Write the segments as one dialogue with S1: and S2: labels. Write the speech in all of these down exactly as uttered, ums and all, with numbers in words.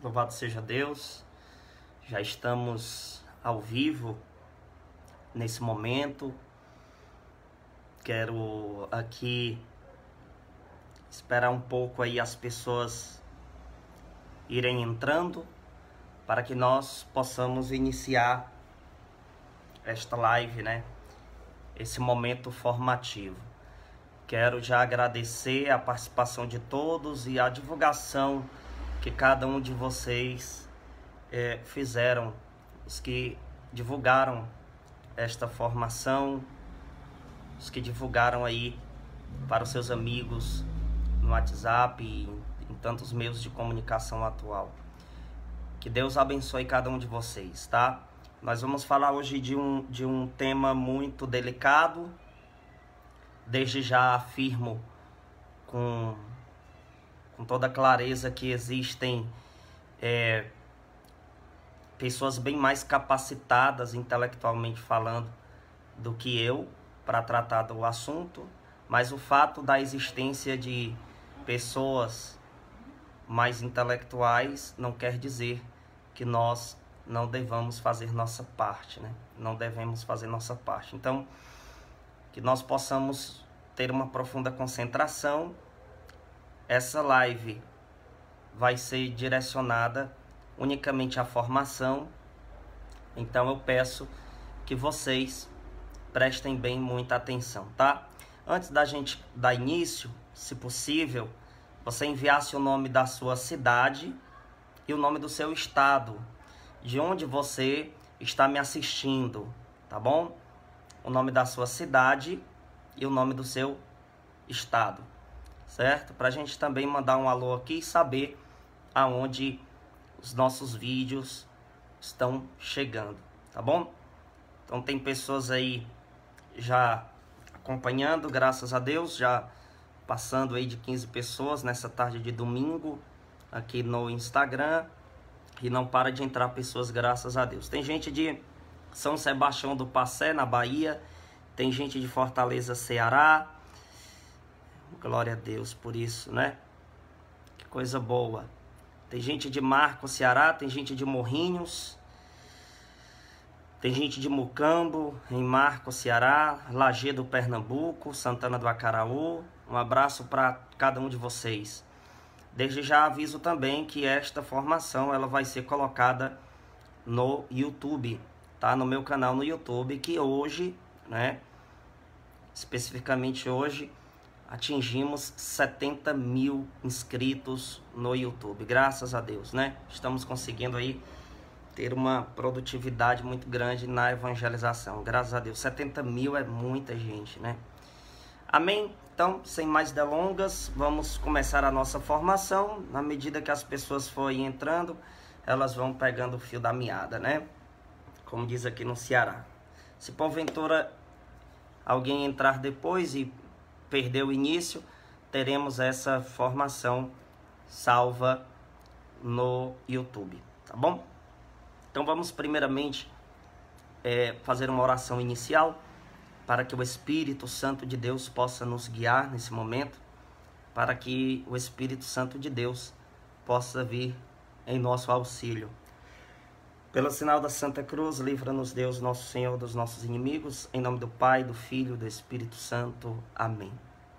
S1: Louvado seja Deus, já estamos ao vivo nesse momento. Quero aqui esperar um pouco aí as pessoas irem entrando para que nós possamos iniciar esta live, né? Esse momento formativo. Quero já agradecer a participação de todos e a divulgação que cada um de vocês é, fizeram, os que divulgaram esta formação, os que divulgaram aí para os seus amigos no WhatsApp e em, em tantos meios de comunicação atual. Que Deus abençoe cada um de vocês, tá? Nós vamos falar hoje de um, de um tema muito delicado. Desde já afirmo com, com toda clareza que existem é, pessoas bem mais capacitadas intelectualmente falando do que eu para tratar do assunto, mas o fato da existência de pessoas mais intelectuais não quer dizer que nós não devamos fazer nossa parte, né? Não devemos fazer nossa parte. Então, que nós possamos ter uma profunda concentração. Essa live vai ser direcionada unicamente à formação. Então eu peço que vocês prestem bem muita atenção, tá? Antes da gente dar início, se possível, você enviasse o nome da sua cidade e o nome do seu estado, de onde você está me assistindo, tá bom? O nome da sua cidade e o nome do seu estado, certo? Para a gente também mandar um alô aqui e saber aonde os nossos vídeos estão chegando, tá bom? Então tem pessoas aí já acompanhando, graças a Deus, já passando aí de quinze pessoas nessa tarde de domingo aqui no Instagram, e não para de entrar pessoas, graças a Deus. Tem gente de São Sebastião do Passé, na Bahia. Tem gente de Fortaleza, Ceará. Glória a Deus por isso, né? Que coisa boa. Tem gente de Marcos, Ceará. Tem gente de Morrinhos. Tem gente de Mucambo, em Marcos, Ceará. Lagedo, Pernambuco. Santana do Acaraú. Um abraço para cada um de vocês. Desde já aviso também que esta formação ela vai ser colocada no YouTube, tá? No meu canal no YouTube, que hoje, né? Especificamente hoje, atingimos setenta mil inscritos no YouTube. Graças a Deus, né? Estamos conseguindo aí ter uma produtividade muito grande na evangelização. Graças a Deus. setenta mil é muita gente, né? Amém? Então, sem mais delongas, vamos começar a nossa formação. Na medida que as pessoas forem entrando, elas vão pegando o fio da meada, né? Como diz aqui no Ceará. Se porventura alguém entrar depois e perder o início, teremos essa formação salva no YouTube, tá bom? Então vamos primeiramente é, fazer uma oração inicial, para que o Espírito Santo de Deus possa nos guiar nesse momento, para que o Espírito Santo de Deus possa vir em nosso auxílio. Pelo sinal da Santa Cruz, livra-nos Deus, nosso Senhor, dos nossos inimigos, em nome do Pai, do Filho e do Espírito Santo. Amém.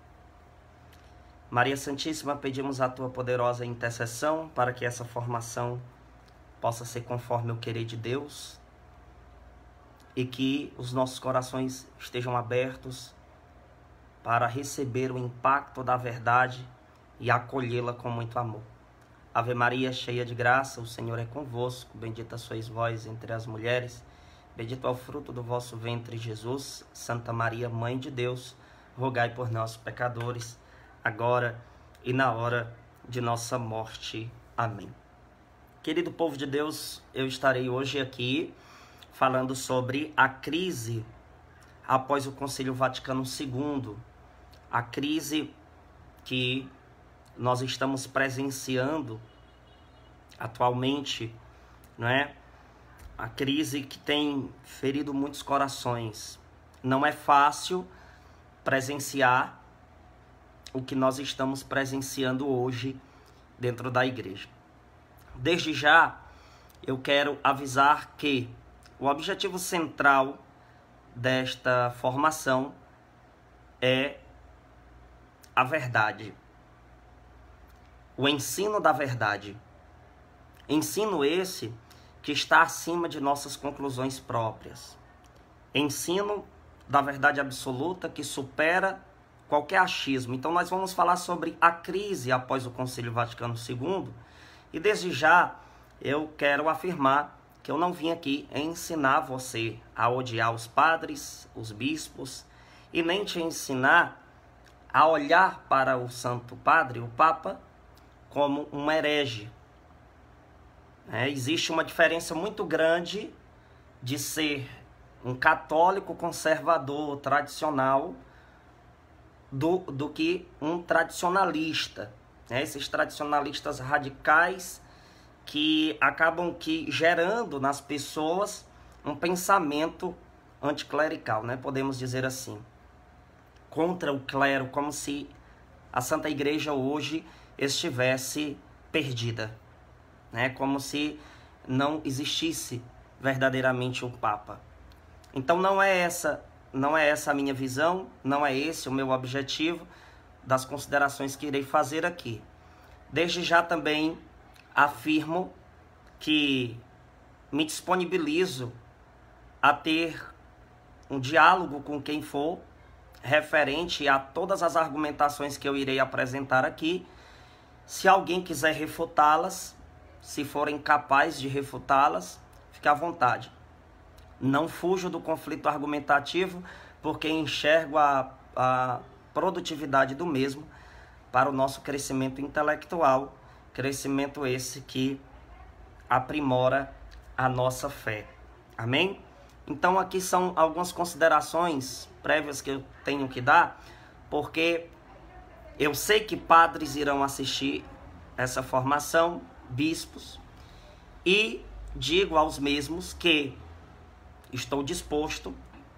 S1: Maria Santíssima, pedimos a tua poderosa intercessão para que essa formação possa ser conforme o querer de Deus, e que os nossos corações estejam abertos para receber o impacto da verdade e acolhê-la com muito amor. Ave Maria, cheia de graça, o Senhor é convosco. Bendita sois vós entre as mulheres. Bendito é o fruto do vosso ventre, Jesus. Santa Maria, Mãe de Deus, rogai por nós, pecadores, agora e na hora de nossa morte. Amém. Querido povo de Deus, eu estarei hoje aqui falando sobre a crise após o Concílio Vaticano segundo, a crise que nós estamos presenciando atualmente, não é? A crise que tem ferido muitos corações. Não é fácil presenciar o que nós estamos presenciando hoje dentro da igreja. Desde já, eu quero avisar que o objetivo central desta formação é a verdade, o ensino da verdade. Ensino esse que está acima de nossas conclusões próprias. Ensino da verdade absoluta que supera qualquer achismo. Então nós vamos falar sobre a crise após o Concílio Vaticano segundo. E desde já eu quero afirmar que eu não vim aqui ensinar você a odiar os padres, os bispos, e nem te ensinar a olhar para o Santo Padre, o Papa, como um herege. É, existe uma diferença muito grande de ser um católico conservador, tradicional, do, do que um tradicionalista. É, esses tradicionalistas radicais que acabam que gerando nas pessoas um pensamento anticlerical, né? Podemos dizer assim, contra o clero, como se a Santa Igreja hoje estivesse perdida, né? Como se não existisse verdadeiramente o Papa. Então não é essa, não é essa a minha visão, não é esse o meu objetivo das considerações que irei fazer aqui. Desde já também afirmo que me disponibilizo a ter um diálogo com quem for referente a todas as argumentações que eu irei apresentar aqui. Se alguém quiser refutá-las, se forem capazes de refutá-las, fique à vontade. Não fujo do conflito argumentativo, porque enxergo a, a produtividade do mesmo para o nosso crescimento intelectual, crescimento esse que aprimora a nossa fé. Amém? Então aqui são algumas considerações prévias que eu tenho que dar, porque eu sei que padres irão assistir essa formação, bispos, e digo aos mesmos que estou disposto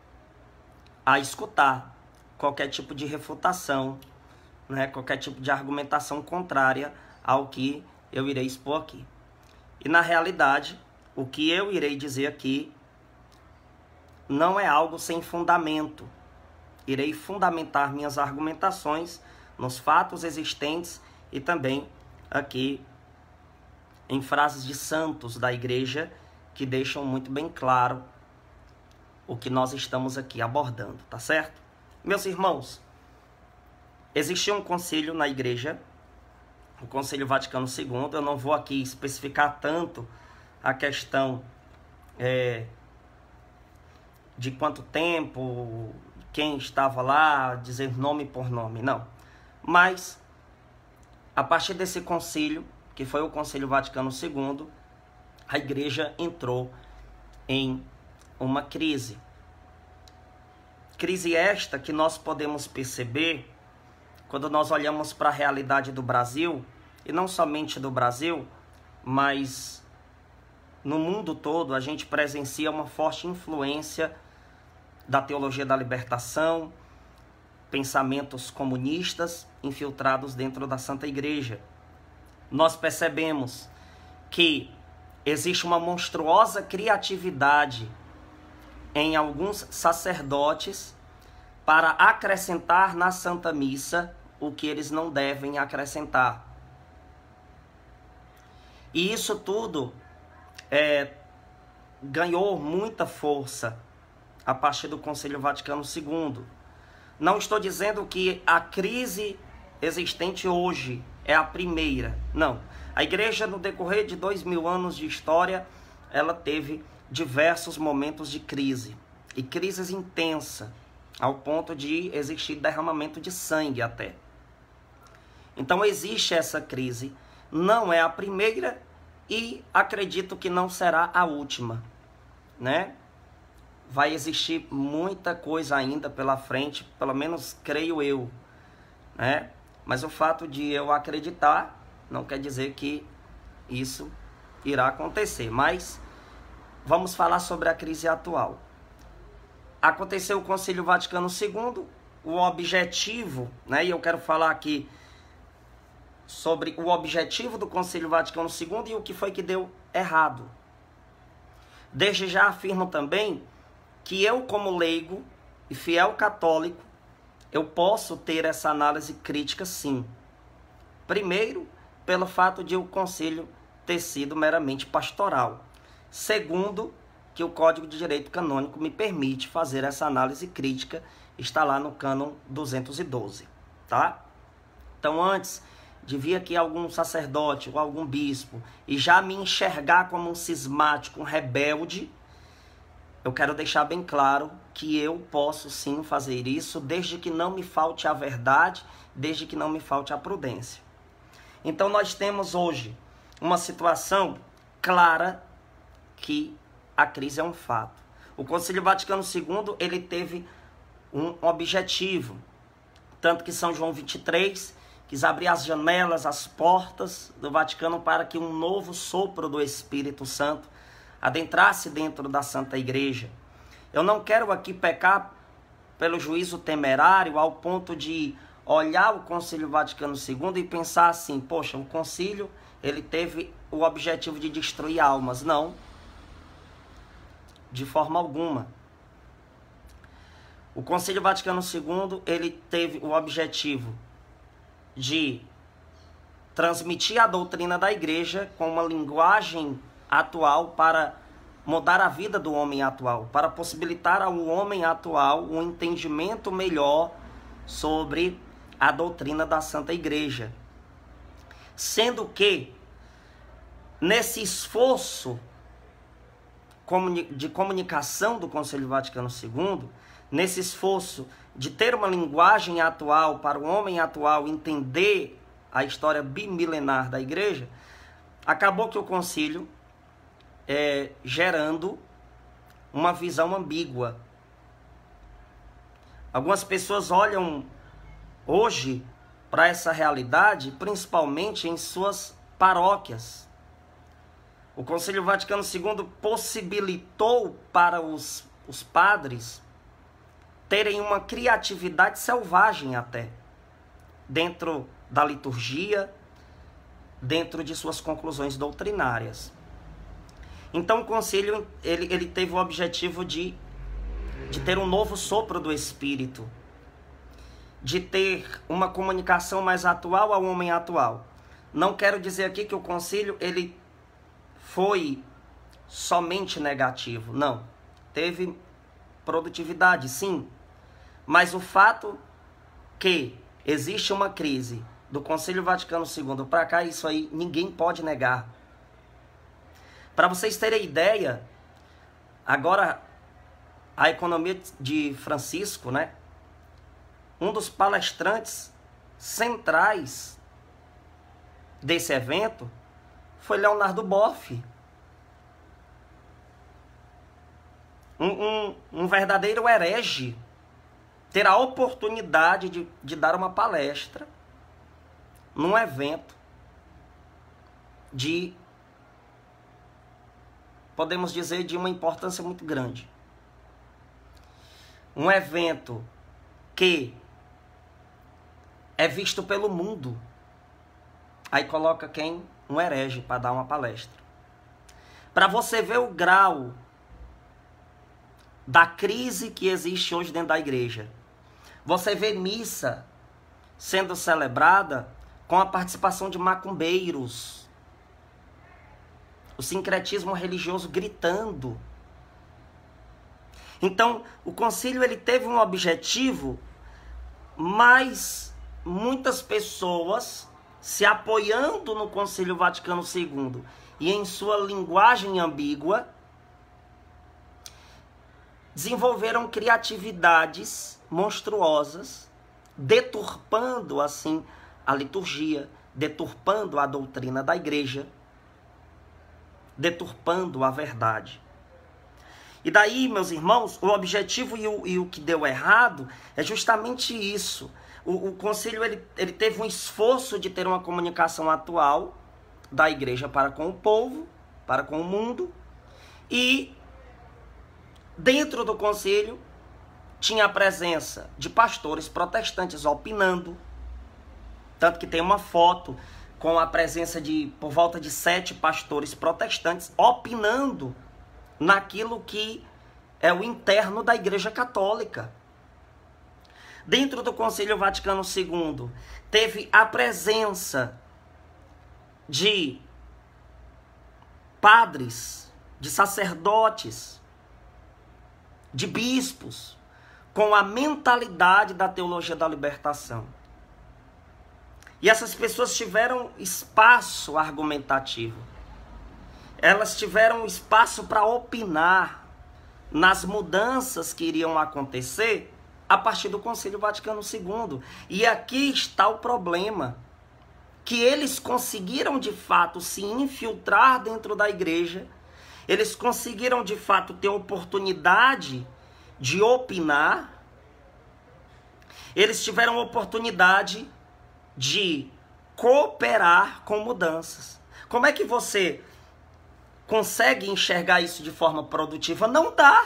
S1: a escutar qualquer tipo de refutação, né, qualquer tipo de argumentação contrária ao que eu irei expor aqui. E na realidade, o que eu irei dizer aqui não é algo sem fundamento. Irei fundamentar minhas argumentações nos fatos existentes e também aqui em frases de santos da igreja que deixam muito bem claro o que nós estamos aqui abordando, tá certo? Meus irmãos, existia um concílio na igreja, o Concílio Vaticano segundo, eu não vou aqui especificar tanto a questão é, de quanto tempo, quem estava lá, dizer nome por nome, não. Mas, a partir desse concílio, que foi o Concílio Vaticano segundo, a igreja entrou em uma crise. Crise esta que nós podemos perceber quando nós olhamos para a realidade do Brasil, e não somente do Brasil, mas no mundo todo, a gente presencia uma forte influência da teologia da libertação, pensamentos comunistas infiltrados dentro da Santa Igreja. Nós percebemos que existe uma monstruosa criatividade em alguns sacerdotes para acrescentar na Santa Missa o que eles não devem acrescentar. E isso tudo é, ganhou muita força a partir do Concílio Vaticano segundo. Não estou dizendo que a crise existente hoje é a primeira. Não. A igreja, no decorrer de dois mil anos de história, ela teve diversos momentos de crise. E crises intensas, ao ponto de existir derramamento de sangue até. Então existe essa crise. Não é a primeira e acredito que não será a última, né? Vai existir muita coisa ainda pela frente, pelo menos creio eu, né? Mas o fato de eu acreditar não quer dizer que isso irá acontecer. Mas vamos falar sobre a crise atual. Aconteceu o Concílio Vaticano segundo, o objetivo, né? E eu quero falar aqui sobre o objetivo do Concílio Vaticano segundo e o que foi que deu errado. Desde já afirmo também que eu, como leigo e fiel católico, eu posso ter essa análise crítica, sim. Primeiro, pelo fato de o concílio ter sido meramente pastoral. Segundo, que o Código de Direito Canônico me permite fazer essa análise crítica, está lá no cânon duzentos e doze, tá? Então, antes de vir aqui algum sacerdote ou algum bispo e já me enxergar como um cismático, um rebelde, eu quero deixar bem claro que eu posso sim fazer isso, desde que não me falte a verdade, desde que não me falte a prudência. Então nós temos hoje uma situação clara que a crise é um fato. O Concílio Vaticano segundo, ele teve um objetivo, tanto que São João vinte e três quis abrir as janelas, as portas do Vaticano para que um novo sopro do Espírito Santo adentrasse dentro da Santa Igreja. Eu não quero aqui pecar pelo juízo temerário ao ponto de olhar o Concílio Vaticano segundo e pensar assim, poxa, o concílio ele teve o objetivo de destruir almas. Não, de forma alguma. O Concílio Vaticano segundo, ele teve o objetivo de transmitir a doutrina da Igreja com uma linguagem atual para mudar a vida do homem atual, para possibilitar ao homem atual um entendimento melhor sobre a doutrina da Santa Igreja. Sendo que, nesse esforço de comunicação do Concílio Vaticano segundo, nesse esforço de ter uma linguagem atual para o homem atual entender a história bimilenar da Igreja, acabou que o concílio é, gerando uma visão ambígua. Algumas pessoas olham hoje para essa realidade, principalmente em suas paróquias. O Concílio Vaticano segundo possibilitou para os, os padres terem uma criatividade selvagem até, dentro da liturgia, dentro de suas conclusões doutrinárias. Então o concílio ele, ele teve o objetivo de, de ter um novo sopro do Espírito, de ter uma comunicação mais atual ao homem atual. Não quero dizer aqui que o concílio ele foi somente negativo, não. Teve produtividade, sim. Mas o fato que existe uma crise do Concílio Vaticano segundo para cá, isso aí ninguém pode negar. Para vocês terem ideia, agora a economia de Francisco, né? Um dos palestrantes centrais desse evento foi Leonardo Boff. Um, um, um verdadeiro herege ter a oportunidade de, de dar uma palestra num evento de, podemos dizer, de uma importância muito grande. Um evento que é visto pelo mundo. Aí coloca quem? Um herege para dar uma palestra. Para você ver o grau da crise que existe hoje dentro da igreja. Você vê missa sendo celebrada com a participação de macumbeiros. O sincretismo religioso gritando. Então, o concílio ele teve um objetivo, mas muitas pessoas se apoiando no Concílio Vaticano segundo e em sua linguagem ambígua, desenvolveram criatividades monstruosas, deturpando assim a liturgia, deturpando a doutrina da igreja, deturpando a verdade. E daí, meus irmãos, o objetivo e o, e o que deu errado é justamente isso. O, o concílio ele, ele teve um esforço de ter uma comunicação atual da igreja para com o povo, para com o mundo, e dentro do concílio tinha a presença de pastores protestantes opinando, Tanto que tem uma foto com a presença de por volta de sete pastores protestantes opinando naquilo que é o interno da Igreja Católica. Dentro do Concílio Vaticano segundo, teve a presença de padres, de sacerdotes, de bispos, com a mentalidade da teologia da libertação. E essas pessoas tiveram espaço argumentativo. Elas tiveram espaço para opinar nas mudanças que iriam acontecer a partir do Concílio Vaticano segundo. E aqui está o problema, que eles conseguiram de fato se infiltrar dentro da igreja, eles conseguiram de fato ter oportunidade de opinar, eles tiveram oportunidade de cooperar com mudanças. Como é que você consegue enxergar isso de forma produtiva? Não dá.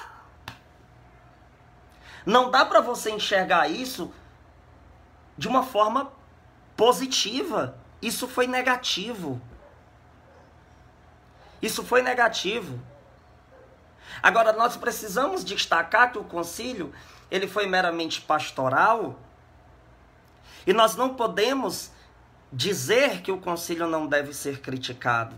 S1: Não dá para você enxergar isso de uma forma positiva. Isso foi negativo. Isso foi negativo. Agora, nós precisamos destacar que o concílio, ele foi meramente pastoral, e nós não podemos dizer que o concílio não deve ser criticado.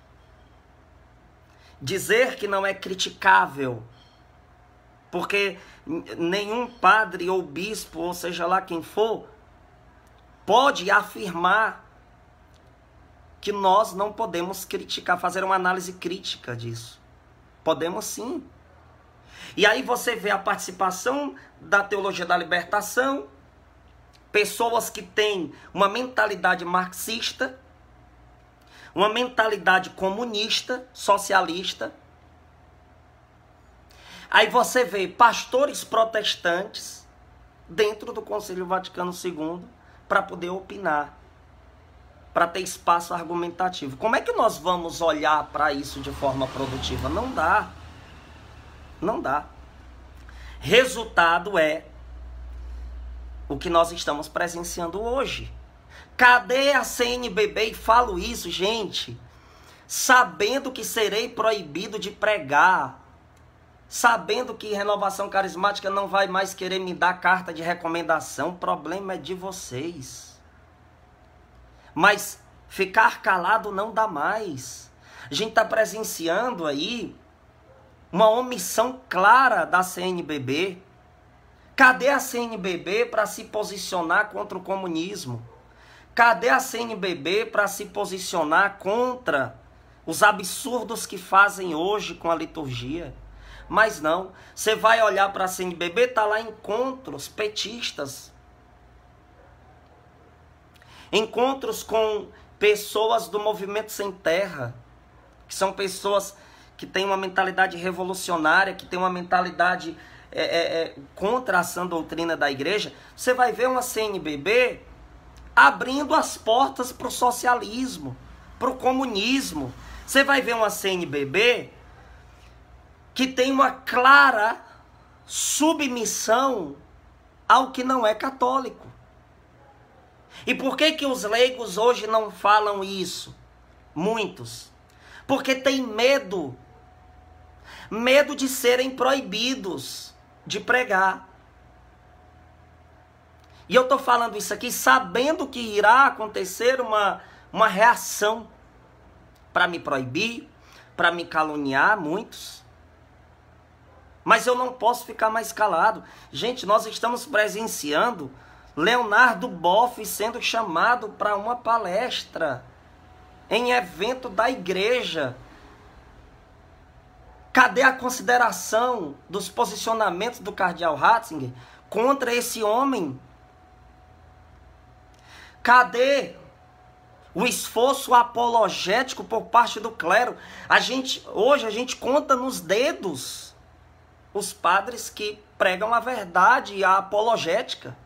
S1: Dizer que não é criticável, porque nenhum padre ou bispo, ou seja lá quem for, pode afirmar que nós não podemos criticar, fazer uma análise crítica disso. Podemos sim. E aí você vê a participação da teologia da libertação, pessoas que têm uma mentalidade marxista, uma mentalidade comunista, socialista. Aí você vê pastores protestantes dentro do Concílio Vaticano segundo para poder opinar, para ter espaço argumentativo. Como é que nós vamos olhar para isso de forma produtiva? Não dá. Não dá. Resultado é o que nós estamos presenciando hoje. Cadê a C N B B? E falo isso, gente, sabendo que serei proibido de pregar, sabendo que Renovação Carismática não vai mais querer me dar carta de recomendação. O problema é de vocês. Mas ficar calado não dá mais. A gente está presenciando aí uma omissão clara da C N B B. Cadê a C N B B para se posicionar contra o comunismo? Cadê a C N B B para se posicionar contra os absurdos que fazem hoje com a liturgia? Mas não, você vai olhar para a C N B B, está lá encontros petistas, encontros com pessoas do Movimento Sem Terra, que são pessoas que têm uma mentalidade revolucionária, que têm uma mentalidade é, é, é, contra a sã doutrina da igreja. Você vai ver uma C N B B abrindo as portas para o socialismo, para o comunismo. Você vai ver uma C N B B que tem uma clara submissão ao que não é católico. E por que que os leigos hoje não falam isso? Muitos. Porque tem medo. Medo de serem proibidos de pregar. E eu estou falando isso aqui sabendo que irá acontecer uma, uma reação para me proibir, para me caluniar, muitos. Mas eu não posso ficar mais calado. Gente, nós estamos presenciando Leonardo Boff sendo chamado para uma palestra em evento da igreja. Cadê a consideração dos posicionamentos do cardeal Ratzinger contra esse homem? Cadê o esforço apologético por parte do clero? A gente, hoje a gente conta nos dedos os padres que pregam a verdade e a apologética.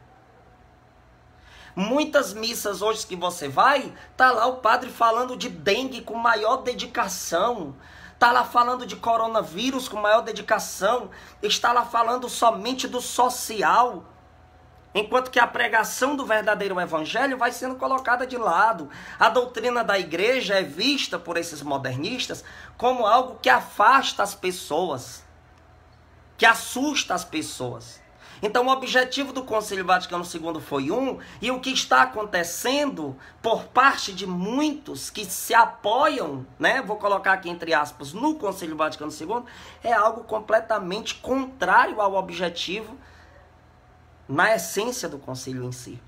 S1: Muitas missas hoje que você vai, tá lá o padre falando de dengue com maior dedicação, tá lá falando de coronavírus com maior dedicação, está lá falando somente do social. Enquanto que a pregação do verdadeiro evangelho vai sendo colocada de lado. A doutrina da igreja é vista por esses modernistas como algo que afasta as pessoas, que assusta as pessoas. Então o objetivo do Concílio Vaticano segundo foi um, e o que está acontecendo por parte de muitos que se apoiam, né, vou colocar aqui entre aspas, no Concílio Vaticano segundo, é algo completamente contrário ao objetivo, na essência do concílio em si.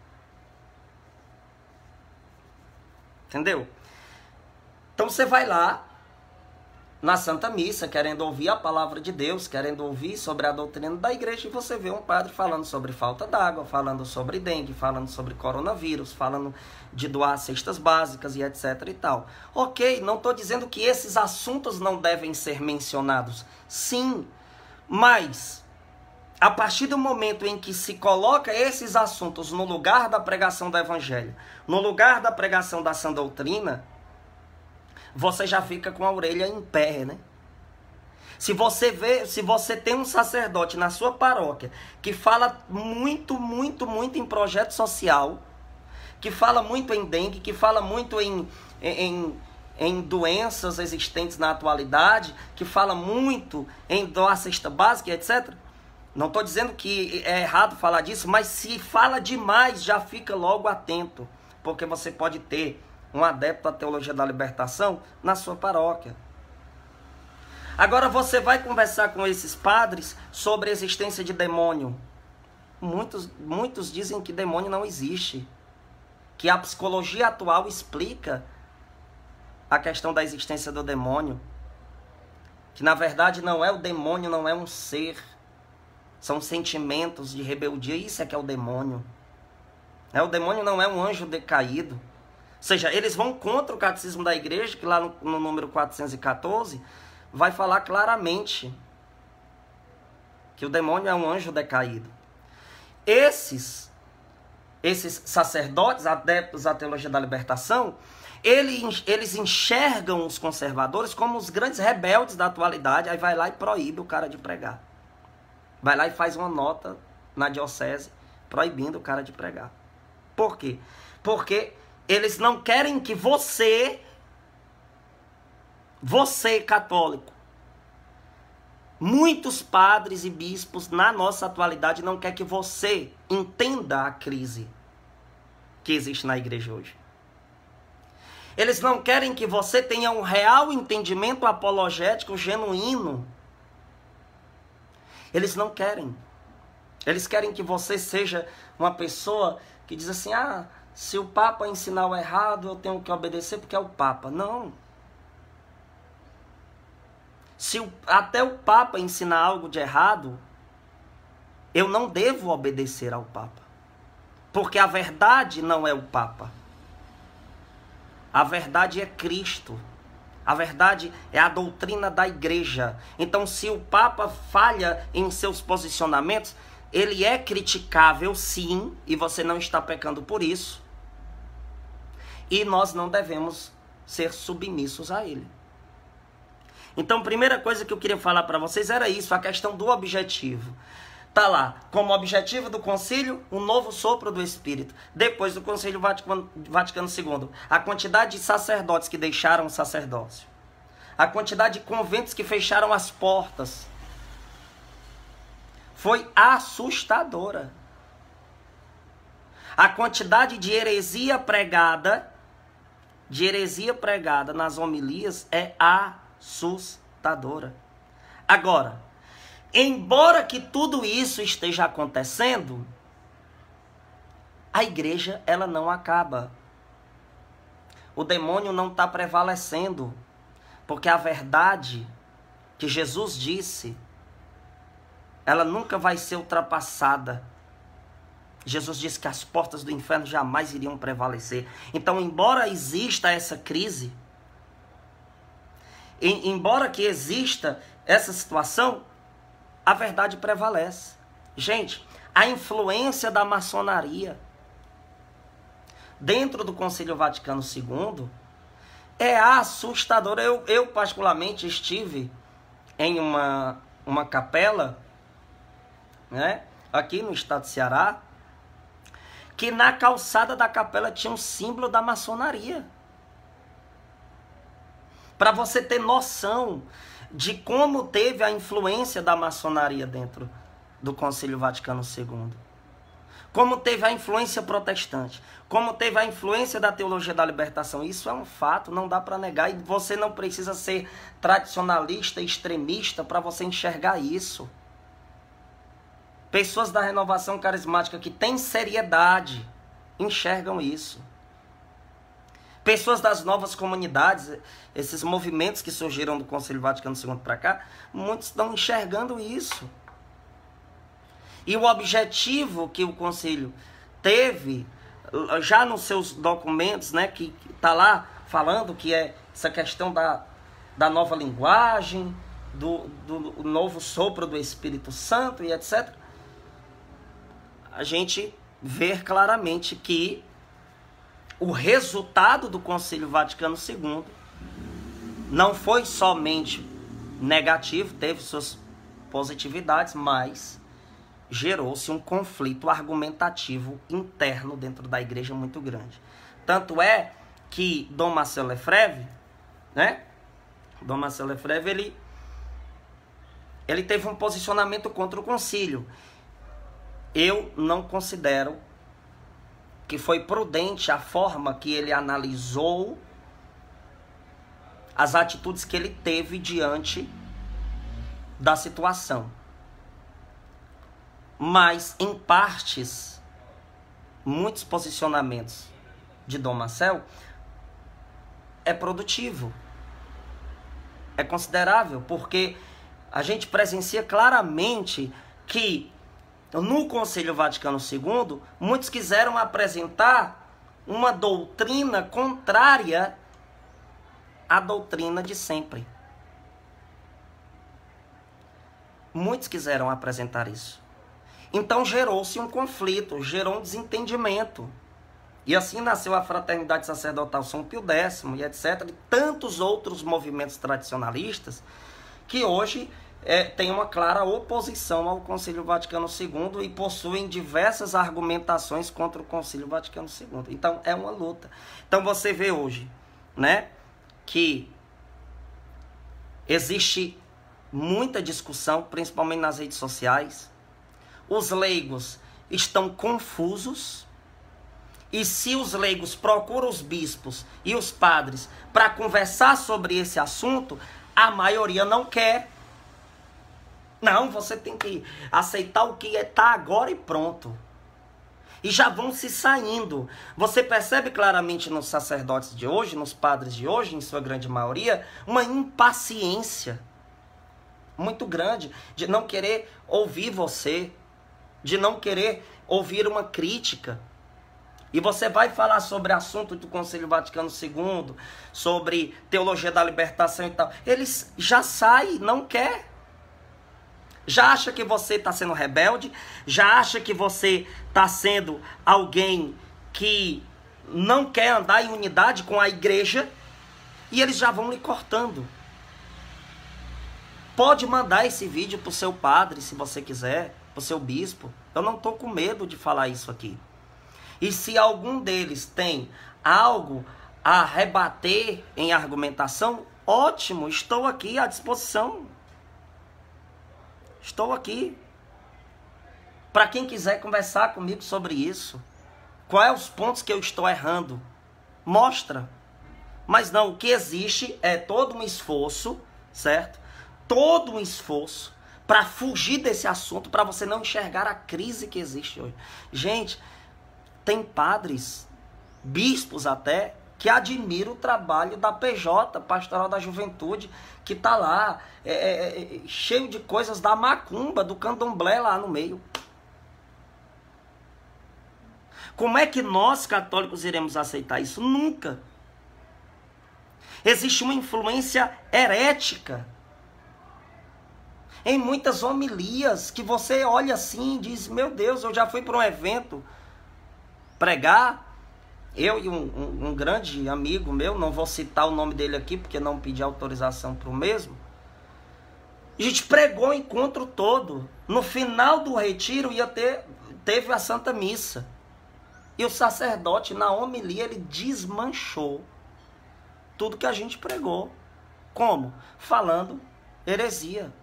S1: Entendeu? Então você vai lá na Santa Missa, querendo ouvir a palavra de Deus, querendo ouvir sobre a doutrina da igreja, e você vê um padre falando sobre falta d'água, falando sobre dengue, falando sobre coronavírus, falando de doar cestas básicas e etc e tal. Ok, não estou dizendo que esses assuntos não devem ser mencionados. Sim, mas a partir do momento em que se coloca esses assuntos no lugar da pregação do evangelho, no lugar da pregação da sã doutrina, você já fica com a orelha em pé, né? Se você vê, se você tem um sacerdote na sua paróquia que fala muito, muito, muito em projeto social, que fala muito em dengue, que fala muito em, em, em doenças existentes na atualidade, que fala muito em doar cesta básica, etcétera, não estou dizendo que é errado falar disso, mas se fala demais, já fica logo atento, porque você pode ter um adepto à teologia da libertação na sua paróquia. Agora você vai conversar com esses padres sobre a existência de demônio. Muitos, muitos dizem que demônio não existe, que a psicologia atual explica a questão da existência do demônio, que na verdade não é o demônio, não é um ser, são sentimentos de rebeldia, isso é que é o demônio. É, o demônio não é um anjo decaído. Ou seja, eles vão contra o catecismo da igreja, que lá no, no número quatrocentos e quatorze, vai falar claramente que o demônio é um anjo decaído. Esses, esses sacerdotes, adeptos à teologia da libertação, eles, eles enxergam os conservadores como os grandes rebeldes da atualidade, aí vai lá e proíbe o cara de pregar. Vai lá e faz uma nota na diocese proibindo o cara de pregar. Por quê? Porque eles não querem que você, você católico, muitos padres e bispos na nossa atualidade não querem que você entenda a crise que existe na igreja hoje. Eles não querem que você tenha um real entendimento apologético genuíno. Eles não querem. Eles querem que você seja uma pessoa que diz assim, ah, se o Papa ensinar o errado, eu tenho que obedecer porque é o Papa. Não. Se o, até o Papa ensinar algo de errado, eu não devo obedecer ao Papa. Porque a verdade não é o Papa. A verdade é Cristo. A verdade é a doutrina da igreja. Então, se o Papa falha em seus posicionamentos, ele é criticável, sim, e você não está pecando por isso. E nós não devemos ser submissos a ele. Então, a primeira coisa que eu queria falar para vocês era isso, a questão do objetivo. Tá lá, como objetivo do concílio, o novo sopro do Espírito. Depois do Concílio Vaticano, Vaticano segundo, a quantidade de sacerdotes que deixaram o sacerdócio. A quantidade de conventos que fecharam as portas. Foi assustadora. A quantidade de heresia pregada, de heresia pregada nas homilias é assustadora. Agora, embora que tudo isso esteja acontecendo, a igreja ela não acaba. O demônio não está prevalecendo, porque a verdade que Jesus disse, ela nunca vai ser ultrapassada. Jesus disse que as portas do inferno jamais iriam prevalecer. Então, embora exista essa crise, em, embora que exista essa situação, a verdade prevalece. Gente, a influência da maçonaria dentro do Concílio Vaticano segundo é assustadora. Eu, eu particularmente, estive em uma, uma capela, né, aqui no estado do Ceará, que na calçada da capela tinha um símbolo da maçonaria. Para você ter noção de como teve a influência da maçonaria dentro do Concílio Vaticano segundo. Como teve a influência protestante, como teve a influência da teologia da libertação. Isso é um fato, não dá para negar. E você não precisa ser tradicionalista, extremista para você enxergar isso. Pessoas da renovação carismática que têm seriedade enxergam isso. Pessoas das novas comunidades, esses movimentos que surgiram do Concílio Vaticano segundo para cá, muitos estão enxergando isso. E o objetivo que o Concílio teve, já nos seus documentos, né, que está lá falando que é essa questão da, da nova linguagem, do, do novo sopro do Espírito Santo e etcétera, a gente vê claramente que o resultado do Concílio Vaticano segundo não foi somente negativo, teve suas positividades, mas gerou-se um conflito argumentativo interno dentro da igreja muito grande. Tanto é que Dom Marcel Lefebvre, né? Dom Marcel Lefebvre, ele, ele teve um posicionamento contra o concílio. Eu não considero que foi prudente a forma que ele analisou as atitudes que ele teve diante da situação. Mas, em partes, muitos posicionamentos de Dom Marcel é produtivo, é considerável, porque a gente presencia claramente que no Concílio Vaticano segundo, muitos quiseram apresentar uma doutrina contrária à doutrina de sempre. Muitos quiseram apresentar isso. Então gerou-se um conflito, gerou um desentendimento. E assim nasceu a Fraternidade Sacerdotal São Pio Décimo e etcétera. E tantos outros movimentos tradicionalistas que hoje é, têm uma clara oposição ao Concílio Vaticano segundo e possuem diversas argumentações contra o Concílio Vaticano segundo. Então é uma luta. Então você vê hoje, né, que existe muita discussão, principalmente nas redes sociais. Os leigos estão confusos, e se os leigos procuram os bispos e os padres para conversar sobre esse assunto, a maioria não quer. Não, você tem que aceitar o que está agora e pronto. E já vão se saindo. Você percebe claramente nos sacerdotes de hoje, nos padres de hoje, em sua grande maioria, uma impaciência muito grande de não querer ouvir você, de não querer ouvir uma crítica. E você vai falar sobre assunto do Concílio Vaticano segundo, sobre teologia da libertação e tal. Eles já saem, não quer. Já acha que você está sendo rebelde, já acha que você está sendo alguém que não quer andar em unidade com a igreja, e eles já vão lhe cortando. Pode mandar esse vídeo para o seu padre, se você quiser, para o seu bispo. Eu não estou com medo de falar isso aqui. E se algum deles tem algo a rebater em argumentação, ótimo, estou aqui à disposição. Estou aqui. Para quem quiser conversar comigo sobre isso. Quais os pontos que eu estou errando? Mostra. Mas não, o que existe é todo um esforço, certo? Todo um esforço para fugir desse assunto, para você não enxergar a crise que existe hoje. Gente, tem padres, bispos até, que admiram o trabalho da P J, Pastoral da Juventude, que está lá, é, é, cheio de coisas da macumba, do candomblé lá no meio. Como é que nós, católicos, iremos aceitar isso? Nunca. Existe uma influência herética em muitas homilias, que você olha assim e diz, meu Deus, eu já fui para um evento pregar, eu e um, um, um grande amigo meu, não vou citar o nome dele aqui, porque não pedi autorização para o mesmo, a gente pregou o encontro todo, no final do retiro ia ter, teve a Santa Missa, E o sacerdote, na homilia, ele desmanchou tudo que a gente pregou. Como? Falando heresia.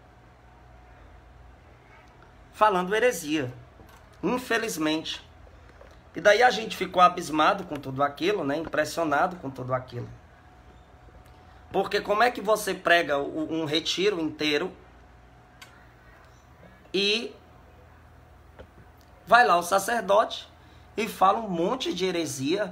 S1: Falando heresia. Infelizmente. E daí a gente ficou abismado com tudo aquilo, né? Impressionado com tudo aquilo. Porque como é que você prega um retiro inteiro e vai lá o sacerdote e fala um monte de heresia,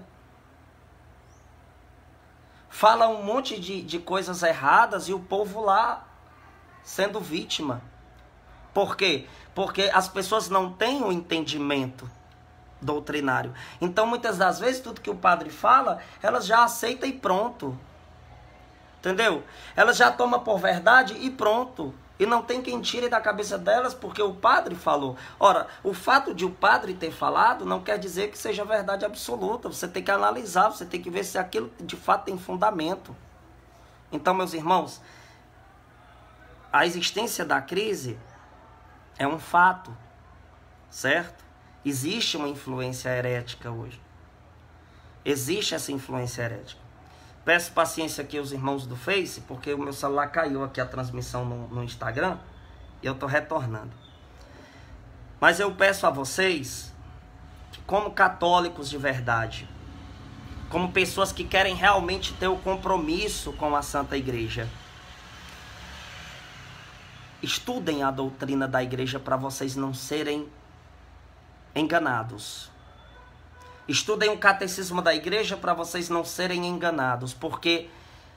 S1: fala um monte de, de coisas erradas e o povo lá sendo vítima. Por quê? Porque as pessoas não têm o entendimento doutrinário. Então, muitas das vezes, tudo que o padre fala, elas já aceitam e pronto. Entendeu? Elas já tomam por verdade e pronto. E não tem quem tire da cabeça delas porque o padre falou. Ora, o fato de o padre ter falado não quer dizer que seja verdade absoluta. Você tem que analisar, você tem que ver se aquilo de fato tem fundamento. Então, meus irmãos, a existência da crise é um fato, certo? Existe uma influência herética hoje. Existe essa influência herética. Peço paciência aqui aos irmãos do Face, porque o meu celular caiu aqui a transmissão no, no Instagram e eu estou retornando. Mas eu peço a vocês, que como católicos de verdade, como pessoas que querem realmente ter o compromisso com a Santa Igreja, estudem a doutrina da Igreja para vocês não serem enganados. Estudem o catecismo da Igreja para vocês não serem enganados, porque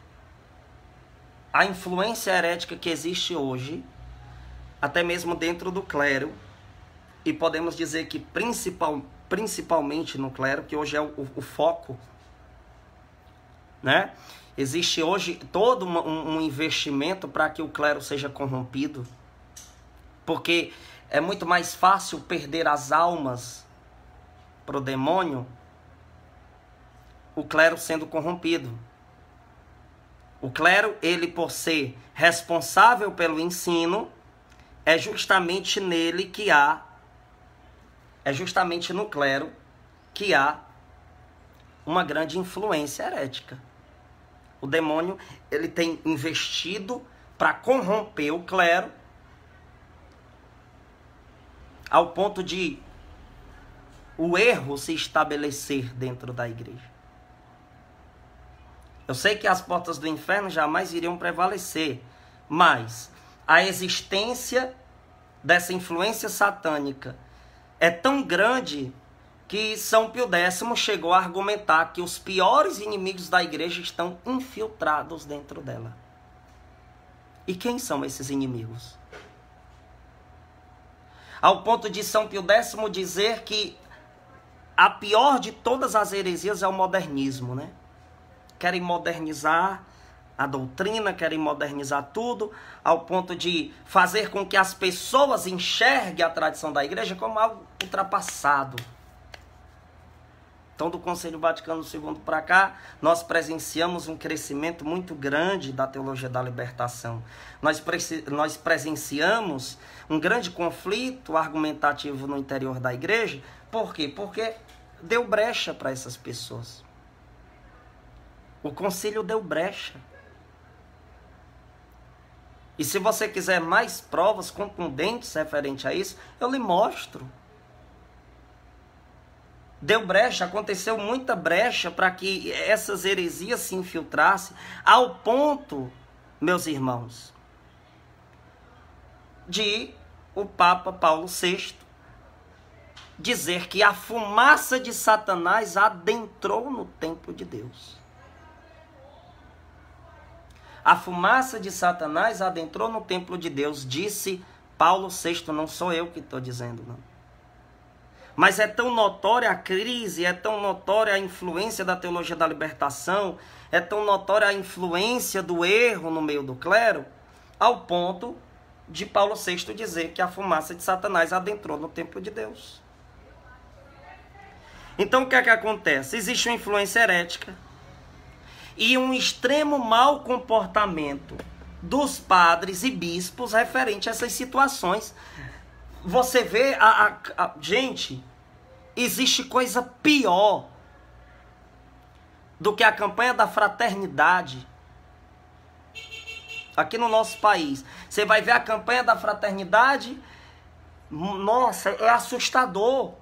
S1: a influência herética que existe hoje, até mesmo dentro do clero, e podemos dizer que principal, principalmente no clero, que hoje é o, o foco, né? Existe hoje todo um, um investimento para que o clero seja corrompido, porque é muito mais fácil perder as almas para o demônio, o clero sendo corrompido. O clero, ele por ser responsável pelo ensino, é justamente nele que há, é justamente no clero que há uma grande influência herética. O demônio, ele tem investido para corromper o clero ao ponto de o erro se estabelecer dentro da igreja. Eu sei que as portas do inferno jamais iriam prevalecer, mas a existência dessa influência satânica é tão grande que São Pio X chegou a argumentar que os piores inimigos da igreja estão infiltrados dentro dela. E quem são esses inimigos? Ao ponto de São Pio X dizer que a pior de todas as heresias é o modernismo, né? Querem modernizar a doutrina, querem modernizar tudo, ao ponto de fazer com que as pessoas enxerguem a tradição da igreja como algo ultrapassado. Então, do Concílio Vaticano segundo para cá, nós presenciamos um crescimento muito grande da teologia da libertação. Nós, nós presenciamos um grande conflito argumentativo no interior da igreja. Por quê? Porque deu brecha para essas pessoas. O concílio deu brecha. E se você quiser mais provas contundentes referente a isso, eu lhe mostro. Deu brecha, aconteceu muita brecha para que essas heresias se infiltrassem, ao ponto, meus irmãos, de o Papa Paulo sexto dizer que a fumaça de Satanás adentrou no templo de Deus. A fumaça de Satanás adentrou no templo de Deus, disse Paulo sexto, não sou eu que estou dizendo, não. Mas é tão notória a crise, é tão notória a influência da teologia da libertação, é tão notória a influência do erro no meio do clero, ao ponto de Paulo sexto dizer que a fumaça de Satanás adentrou no templo de Deus. Então o que é que acontece? Existe uma influência herética e um extremo mau comportamento dos padres e bispos referente a essas situações. Você vê, a, a, a gente, existe coisa pior do que a campanha da fraternidade aqui no nosso país. Você vai ver a campanha da fraternidade, nossa, é assustador.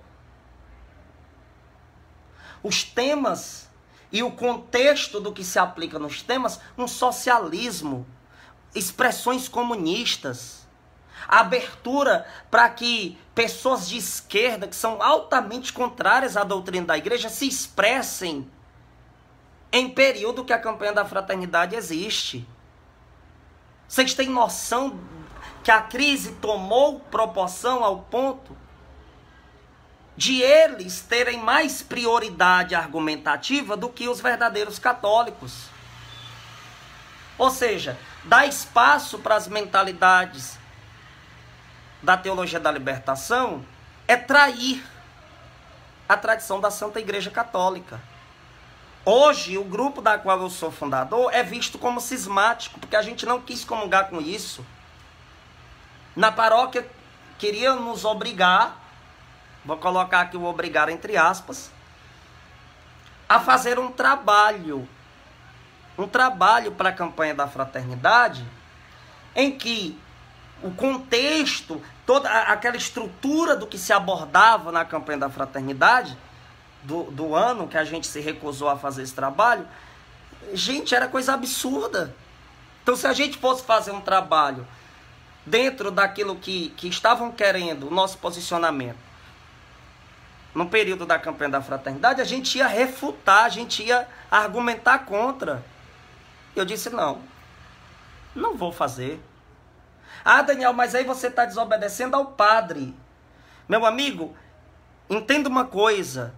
S1: Os temas e o contexto do que se aplica nos temas, um socialismo, expressões comunistas, abertura para que pessoas de esquerda, que são altamente contrárias à doutrina da igreja, se expressem em período que a campanha da fraternidade existe. Vocês têm noção que a crise tomou proporção ao ponto de eles terem mais prioridade argumentativa do que os verdadeiros católicos? Ou seja, dá espaço para as mentalidades da teologia da libertação é trair a tradição da Santa Igreja Católica. Hoje, o grupo da qual eu sou fundador é visto como cismático, porque a gente não quis comungar com isso. Na paróquia, queriam nos obrigar, vou colocar aqui o obrigar entre aspas, a fazer um trabalho, um trabalho para a campanha da fraternidade, em que o contexto, toda aquela estrutura do que se abordava na campanha da fraternidade, Do, do ano que a gente se recusou a fazer esse trabalho, gente, era coisa absurda. Então, se a gente fosse fazer um trabalho dentro daquilo que, que estavam querendo, o nosso posicionamento, no período da campanha da fraternidade, a gente ia refutar, a gente ia argumentar contra. Eu disse, não, não vou fazer. Ah, Daniel, mas aí você está desobedecendo ao padre. Meu amigo, entenda uma coisa.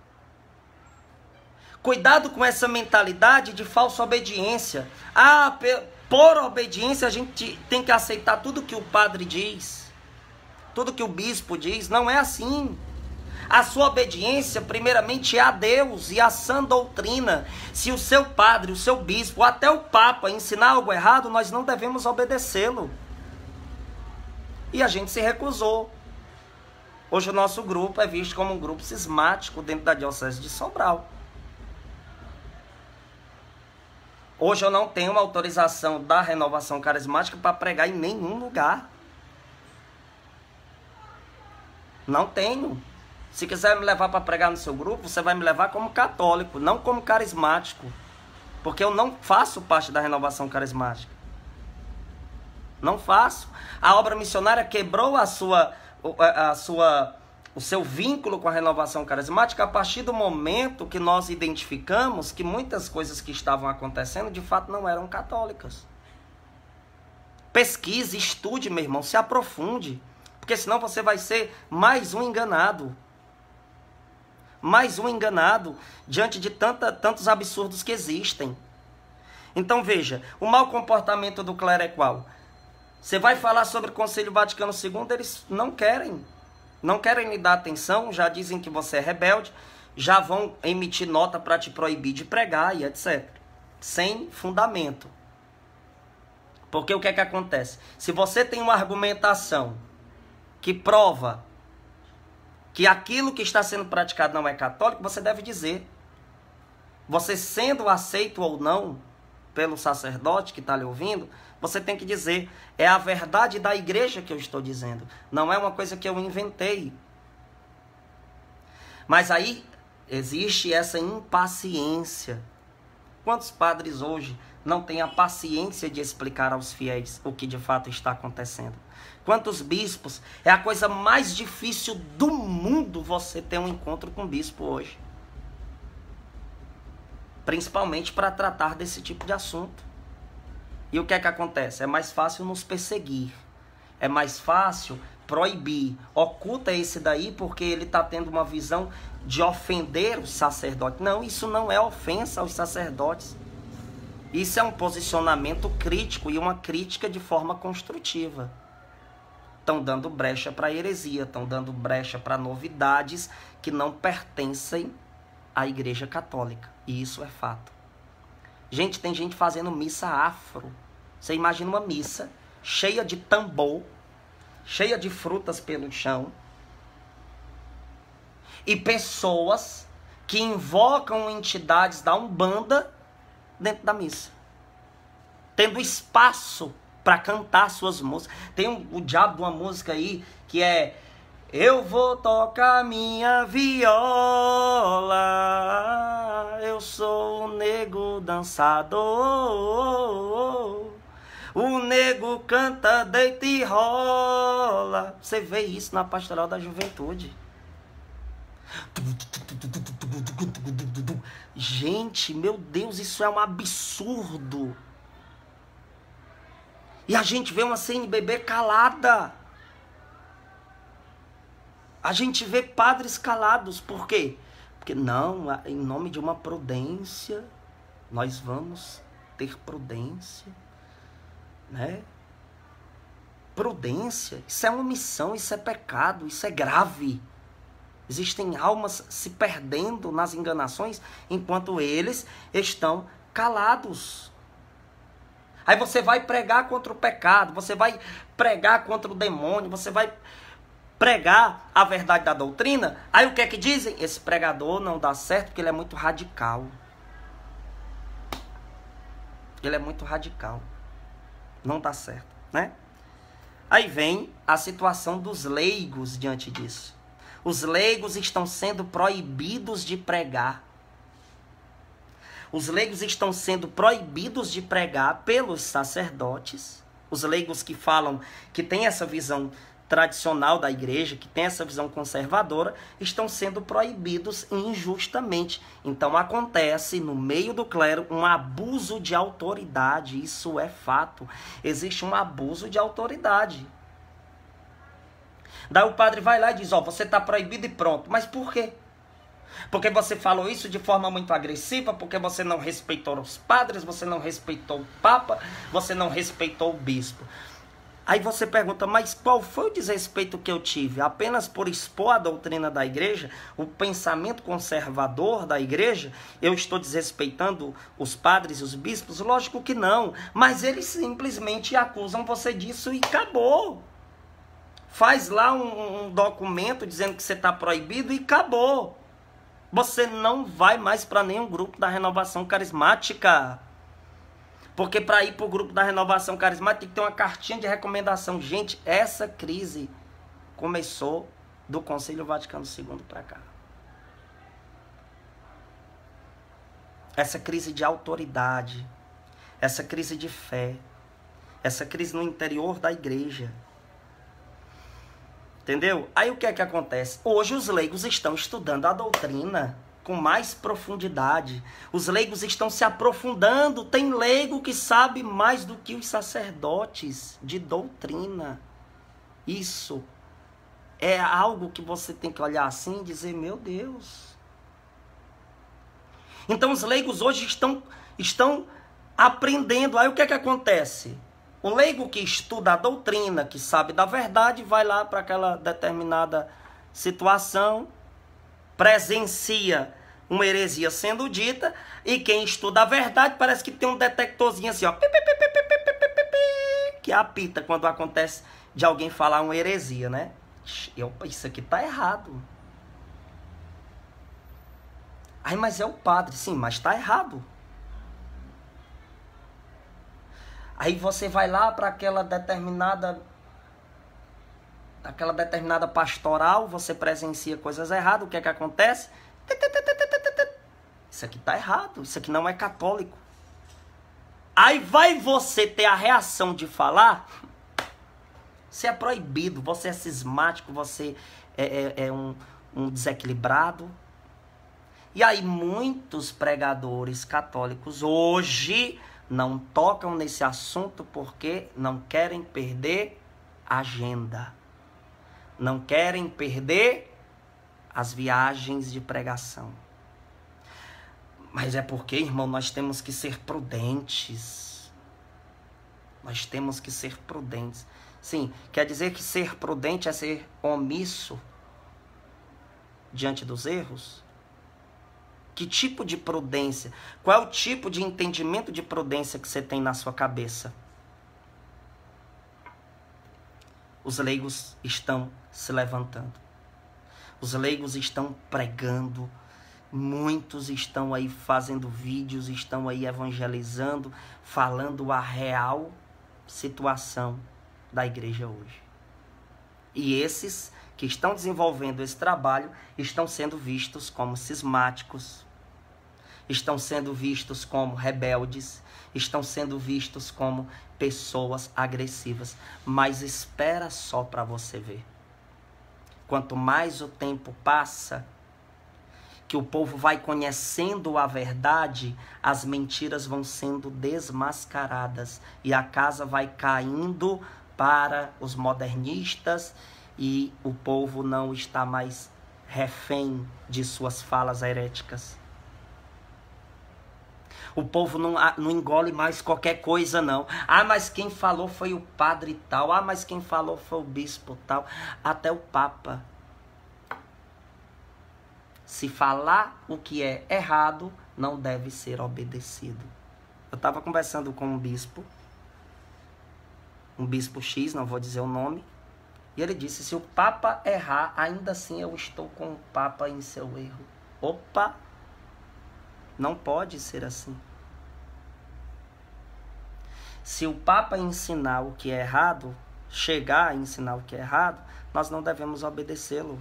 S1: Cuidado com essa mentalidade de falsa obediência. Ah, por obediência a gente tem que aceitar tudo que o padre diz, tudo que o bispo diz. Não é assim. A sua obediência, primeiramente, é a Deus e a sã doutrina. Se o seu padre, o seu bispo, ou até o Papa ensinar algo errado, nós não devemos obedecê-lo. E a gente se recusou. Hoje o nosso grupo é visto como um grupo cismático dentro da Diocese de Sobral. Hoje eu não tenho uma autorização da Renovação Carismática para pregar em nenhum lugar. Não tenho. Se quiser me levar para pregar no seu grupo, você vai me levar como católico, não como carismático. Porque eu não faço parte da Renovação Carismática. Não faço. A obra missionária quebrou a sua, a sua, o seu vínculo com a Renovação Carismática a partir do momento que nós identificamos que muitas coisas que estavam acontecendo de fato não eram católicas. Pesquise, estude, meu irmão, se aprofunde, porque senão você vai ser mais um enganado. Mais um enganado diante de tanta, tantos absurdos que existem. Então veja, o mau comportamento do clero é qual? Você vai falar sobre o Concílio Vaticano segundo, eles não querem. Não querem lhe dar atenção, já dizem que você é rebelde, já vão emitir nota para te proibir de pregar e etcétera. Sem fundamento. Porque o que é que acontece? Se você tem uma argumentação que prova que aquilo que está sendo praticado não é católico, você deve dizer. Você sendo aceito ou não pelo sacerdote que está lhe ouvindo, você tem que dizer, é a verdade da igreja que eu estou dizendo. Não é uma coisa que eu inventei. Mas aí existe essa impaciência. Quantos padres hoje não têm a paciência de explicar aos fiéis o que de fato está acontecendo? Quantos bispos? É a coisa mais difícil do mundo você ter um encontro com um bispo hoje. Principalmente para tratar desse tipo de assunto. E o que é que acontece? É mais fácil nos perseguir. É mais fácil proibir. Oculta esse daí porque ele está tendo uma visão de ofender o sacerdote. Não, isso não é ofensa aos sacerdotes. Isso é um posicionamento crítico e uma crítica de forma construtiva. Estão dando brecha para heresia, estão dando brecha para novidades que não pertencem à Igreja Católica. E isso é fato. Gente, tem gente fazendo missa afro. Você imagina uma missa cheia de tambor, cheia de frutas pelo chão. e pessoas que invocam entidades da Umbanda dentro da missa, tendo espaço para cantar suas músicas. Tem um, o diabo de uma música aí que é: eu vou tocar minha viola, eu sou o nego dançador, o nego canta, deita e rola. Você vê isso na Pastoral da Juventude. Gente, meu Deus, isso é um absurdo. E a gente vê uma C N B B calada. A gente vê padres calados. Por quê? Porque não, em nome de uma prudência, nós vamos ter prudência, né? Prudência, isso é omissão, isso é pecado, isso é grave. Existem almas se perdendo nas enganações enquanto eles estão calados. Aí você vai pregar contra o pecado, você vai pregar contra o demônio, você vai pregar a verdade da doutrina. Aí o que é que dizem? Esse pregador não dá certo porque ele é muito radical. Ele é muito radical. Não dá certo, né? Aí vem a situação dos leigos diante disso. Os leigos estão sendo proibidos de pregar. Os leigos estão sendo proibidos de pregar pelos sacerdotes. Os leigos que falam, que têm essa visão tradicional da igreja, que tem essa visão conservadora, estão sendo proibidos injustamente. Então acontece no meio do clero um abuso de autoridade. Isso é fato. Existe um abuso de autoridade. Daí o padre vai lá e diz: ó, você está proibido e pronto. Mas por quê? Porque você falou isso de forma muito agressiva, porque você não respeitou os padres, você não respeitou o papa, você não respeitou o bispo. Aí você pergunta: mas qual foi o desrespeito que eu tive? Apenas por expor a doutrina da igreja, o pensamento conservador da igreja, eu estou desrespeitando os padres e os bispos? Lógico que não. Mas eles simplesmente acusam você disso e acabou. Faz lá um, um documento dizendo que você está proibido e acabou. Você não vai mais para nenhum grupo da Renovação Carismática. Porque para ir para o grupo da Renovação Carismática tem que ter uma cartinha de recomendação. Gente, essa crise começou do Concílio Vaticano segundo para cá. Essa crise de autoridade, essa crise de fé, essa crise no interior da igreja. Entendeu? Aí o que é que acontece? Hoje os leigos estão estudando a doutrina com mais profundidade. Os leigos estão se aprofundando. Tem leigo que sabe mais do que os sacerdotes de doutrina. Isso é algo que você tem que olhar assim e dizer: meu Deus. Então os leigos hoje estão, estão aprendendo. Aí o que é que acontece? O leigo que estuda a doutrina, que sabe da verdade, vai lá para aquela determinada situação, presencia uma heresia sendo dita, e quem estuda a verdade parece que tem um detectorzinho assim, ó, que apita quando acontece de alguém falar uma heresia, né? Eu, isso aqui tá errado. Aí, mas é o padre. Sim, mas tá errado. Aí você vai lá para aquela determinada aquela determinada pastoral, você presencia coisas erradas, o que é que acontece? Isso aqui tá errado, isso aqui não é católico. Aí vai você ter a reação de falar: você é proibido, você é cismático, você é, é, é um, um desequilibrado. E aí muitos pregadores católicos hoje não tocam nesse assunto porque não querem perder a agenda. Não querem perder as viagens de pregação. Mas é porque, irmão, nós temos que ser prudentes. Nós temos que ser prudentes. Sim, quer dizer que ser prudente é ser omisso diante dos erros? Que tipo de prudência? Qual é o tipo de entendimento de prudência que você tem na sua cabeça? Os leigos estão se levantando. Os leigos estão pregando, muitos estão aí fazendo vídeos, estão aí evangelizando, falando a real situação da igreja hoje. E esses que estão desenvolvendo esse trabalho estão sendo vistos como cismáticos, estão sendo vistos como rebeldes, estão sendo vistos como pessoas agressivas. Mas espera só para você ver. Quanto mais o tempo passa, que o povo vai conhecendo a verdade, as mentiras vão sendo desmascaradas e a casa vai caindo para os modernistas e o povo não está mais refém de suas falas heréticas. O povo não, não engole mais qualquer coisa, não. Ah, mas quem falou foi o padre tal. Ah, mas quem falou foi o bispo tal. Até o papa. Se falar o que é errado, não deve ser obedecido. Eu estava conversando com um bispo, um bispo X, não vou dizer o nome, e ele disse, se o papa errar, ainda assim eu estou com o papa em seu erro. Opa! Não pode ser assim. Se o papa ensinar o que é errado, chegar a ensinar o que é errado, nós não devemos obedecê-lo.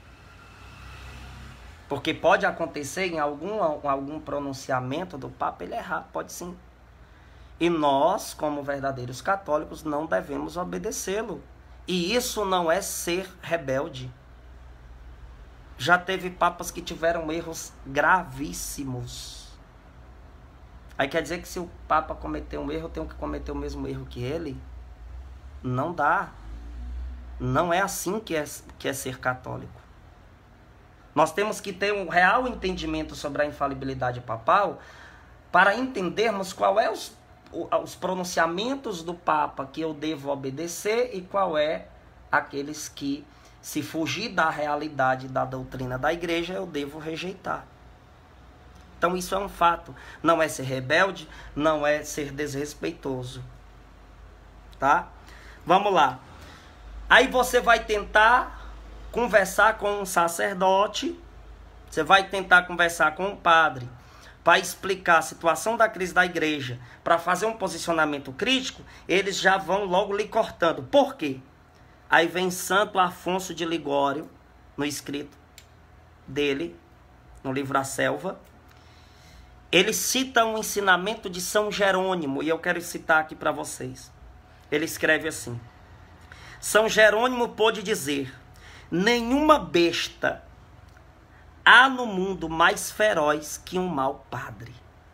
S1: Porque pode acontecer em algum, algum pronunciamento do Papa ele errar, pode sim. E nós, como verdadeiros católicos, não devemos obedecê-lo. E isso não é ser rebelde. Já teve papas que tiveram erros gravíssimos. Aí quer dizer que se o Papa cometeu um erro, eu tenho que cometer o mesmo erro que ele? Não dá. Não é assim que é, que é ser católico. Nós temos que ter um real entendimento sobre a infalibilidade papal para entendermos qual é os, os pronunciamentos do Papa que eu devo obedecer e qual é aqueles que, se fugir da realidade da doutrina da igreja, eu devo rejeitar. Então isso é um fato. Não é ser rebelde, não é ser desrespeitoso. Tá? Vamos lá. Aí você vai tentar conversar com um sacerdote, você vai tentar conversar com um padre para explicar a situação da crise da igreja, para fazer um posicionamento crítico, eles já vão logo lhe cortando. Por quê? Aí vem Santo Afonso de Ligório, no escrito dele, no livro A Selva, ele cita um ensinamento de São Jerônimo, e eu quero citar aqui para vocês. Ele escreve assim: São Jerônimo pôde dizer: nenhuma besta há no mundo mais feroz que um mau padre.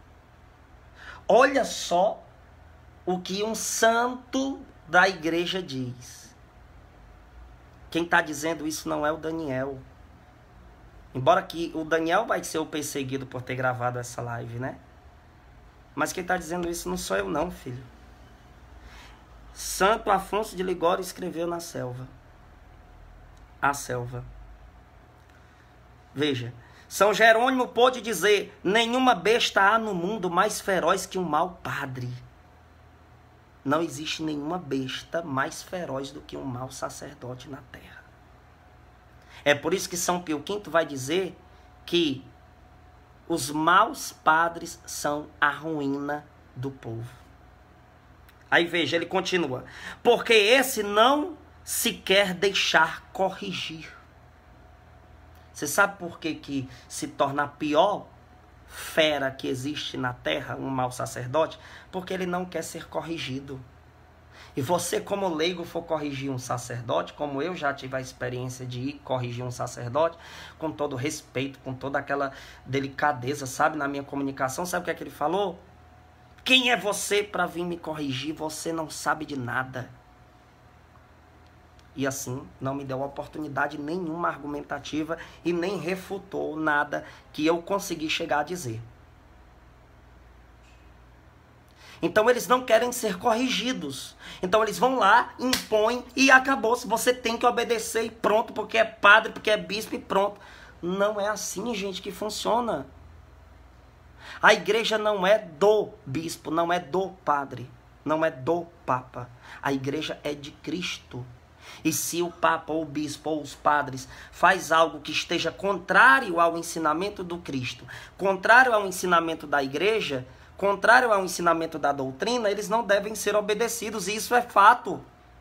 S1: Olha só o que um santo da igreja diz. Quem está dizendo isso não é o Daniel. Embora que o Daniel vai ser o perseguido por ter gravado essa live, né? Mas quem está dizendo isso não sou eu não, filho. Santo Afonso de Ligório escreveu na Selva. A Selva. Veja, São Jerônimo pôde dizer: nenhuma besta há no mundo mais feroz que um mau padre. Não existe nenhuma besta mais feroz do que um mau sacerdote na terra. É por isso que São Pio quinto vai dizer que os maus padres são a ruína do povo. Aí veja, ele continua: porque esse não se quer deixar corrigir. Você sabe por que que se torna a pior fera que existe na terra, um mau sacerdote? Porque ele não quer ser corrigido. E você, como leigo, for corrigir um sacerdote, como eu já tive a experiência de ir corrigir um sacerdote, com todo respeito, com toda aquela delicadeza, sabe, na minha comunicação, sabe o que é que ele falou? Quem é você para vir me corrigir? Você não sabe de nada. E assim, não me deu oportunidade nenhuma argumentativa e nem refutou nada que eu consegui chegar a dizer. Então eles não querem ser corrigidos. Então eles vão lá, impõem e acabou. Se você tem que obedecer e pronto, porque é padre, porque é bispo e pronto. Não é assim, gente, que funciona. A igreja não é do bispo, não é do padre, não é do papa. A igreja é de Cristo. E se o Papa, ou o Bispo, ou os padres faz algo que esteja contrário ao ensinamento do Cristo, contrário ao ensinamento da Igreja, contrário ao ensinamento da doutrina, eles não devem ser obedecidos, e isso é fato.